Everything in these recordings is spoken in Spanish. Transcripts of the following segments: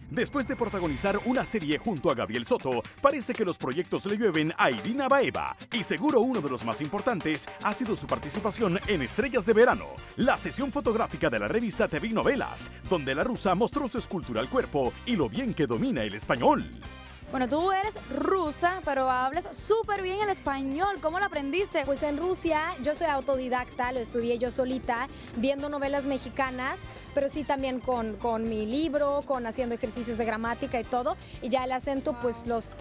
Después de protagonizar una serie junto a Gabriel Soto, parece que los proyectos le llueven a Irina Baeva. Y seguro uno de los más importantes ha sido su participación en Estrellas de Verano, la sesión fotográfica de la revista TV Novelas, donde la rusa mostró su escultura al cuerpo y lo bien que domina el español. Bueno, tú eres rusa, pero hablas súper bien el español. ¿Cómo lo aprendiste? Pues en Rusia yo soy autodidacta, lo estudié yo solita, viendo novelas mexicanas, pero sí también con mi libro, con haciendo ejercicios de gramática y todo. Y ya el acento, pues los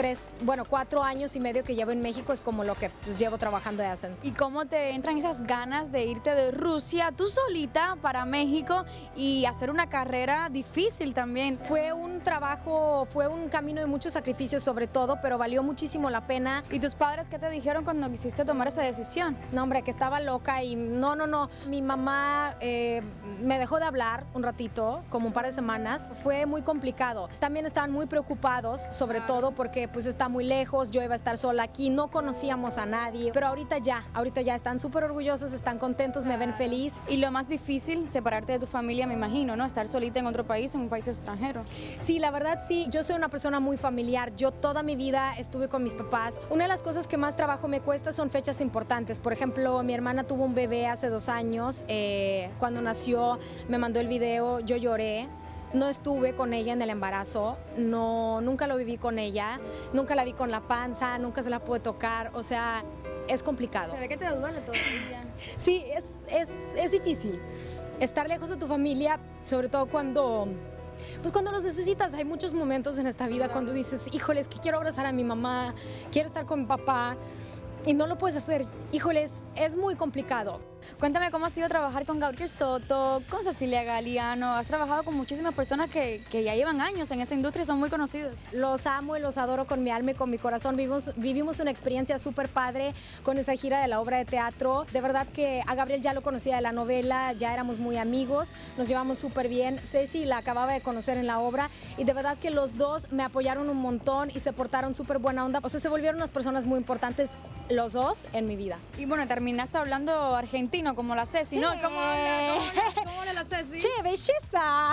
4 años y medio que llevo en México es como lo que pues, llevo trabajando de acento. ¿Y cómo te entran esas ganas de irte de Rusia, tú solita, para México y hacer una carrera difícil también? Fue un trabajo, fue un camino de muchos sacrificios sobre todo, pero valió muchísimo la pena. ¿Y tus padres qué te dijeron cuando quisiste tomar esa decisión? No, hombre, que estaba loca y no. Mi mamá me dejó de hablar un ratito, como un par de semanas. Fue muy complicado. También estaban muy preocupados, sobre todo porque pues está muy lejos, yo iba a estar sola aquí, no conocíamos a nadie, pero ahorita ya están súper orgullosos, están contentos, me ven feliz. Y lo más difícil, separarte de tu familia, me imagino, ¿no? Estar solita en otro país, en un país extranjero. Sí, la verdad sí, yo soy una persona muy familiar. Yo toda mi vida estuve con mis papás. Una de las cosas que más trabajo me cuesta son fechas importantes. Por ejemplo, mi hermana tuvo un bebé hace 2 años. Cuando nació me mandó el video, yo lloré. No estuve con ella en el embarazo, nunca lo viví con ella, nunca la vi con la panza, nunca se la pude tocar, o sea, es complicado. Se ve que te duele todavía. Sí, es difícil estar lejos de tu familia, sobre todo cuando los necesitas. Hay muchos momentos en esta vida cuando dices, híjoles, que quiero abrazar a mi mamá, quiero estar con mi papá y no lo puedes hacer. Híjoles, es muy complicado. Cuéntame cómo ha sido trabajar con Gabriel Soto, con Cecilia Galeano. Has trabajado con muchísimas personas que ya llevan años en esta industria y son muy conocidos. Los amo y los adoro con mi alma y con mi corazón. Vivimos una experiencia súper padre con esa gira de la obra de teatro. De verdad que a Gabriel ya lo conocía de la novela, ya éramos muy amigos, nos llevamos súper bien. Ceci la acababa de conocer en la obra y de verdad que los dos me apoyaron un montón y se portaron súper buena onda. O sea, se volvieron unas personas muy importantes los dos en mi vida. Y bueno, terminaste hablando argentino como la Ceci, sí, ¿no? ¿Cómo habla la Ceci? ¡Che, belleza!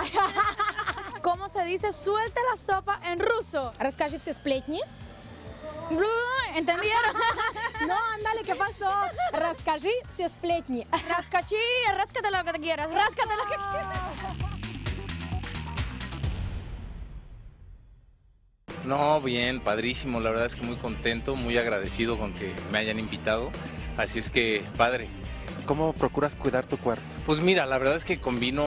¿Cómo se dice suelta la sopa en ruso? Расскажи все сплетни. ¿Entendieron? No, ándale, ¿qué pasó? Расскажи все сплетни. Rascachí, ráscate lo que te quieras, ráscate lo que quieras. No, bien, padrísimo, la verdad es que muy contento, muy agradecido con que me hayan invitado, así es que padre. ¿Cómo procuras cuidar tu cuerpo? Pues mira, la verdad es que combino